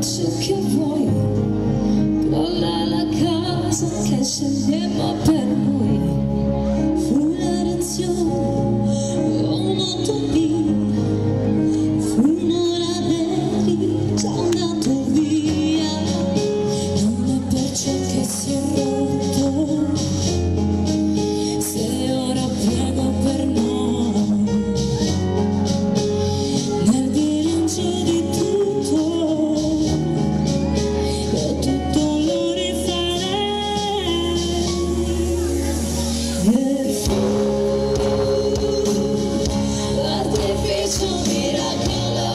ciò che vuoi, crolla la casa che scegliamo per noi. Fu una lezione, un'utopia, fu un'ora d'eri già andato via. Non è per ciò che si è rotto, se ora prego per noi, nel bilancio di tutto, io tutto lo rifarei. E fu l'artificio miracolo,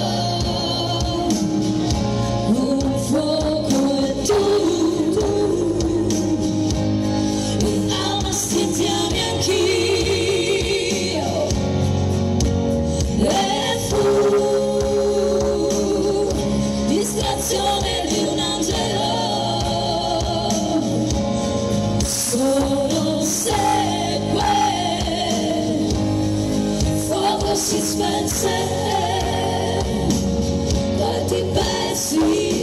un fuoco e tu mi amasti, ti ami anch'io. E fu distrazione di un angelo, solo segue, fuoco si spense, poi ti persi.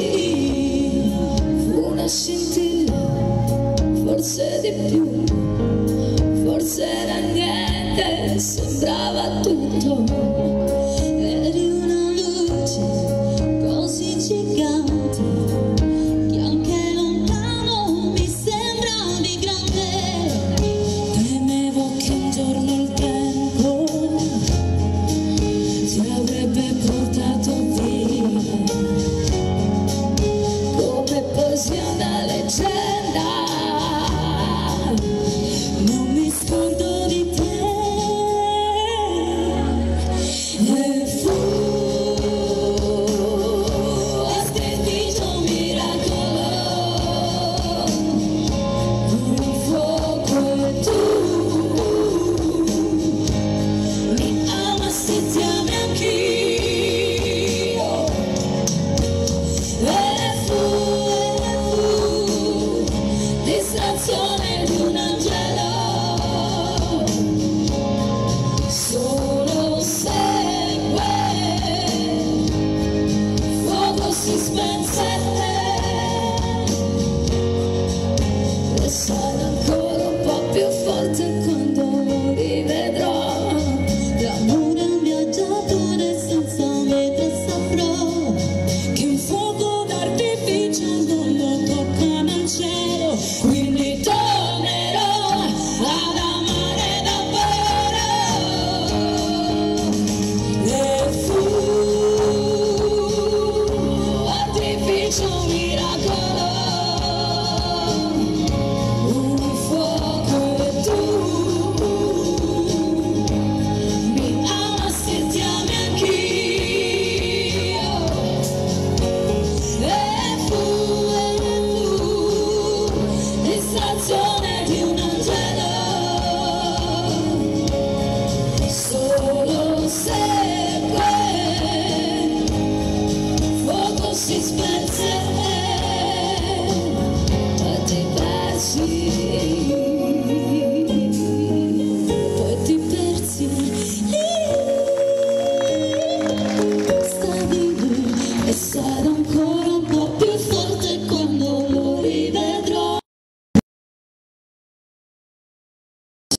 Fu una scintilla, forse di più, forse era niente, sembrava tutto. Eri una luce così gigante che anche lontano mi sembravi grande. Temevo che un giorno il tempo ti avrebbe portato via, come poesia da leggenda. Non mi scordo di te. E fu l'artificio miracolo, un fuoco e tu mi amasti, ti ami anch'io. E fu distrazione di un angelo, solo segue, fuoco si spense.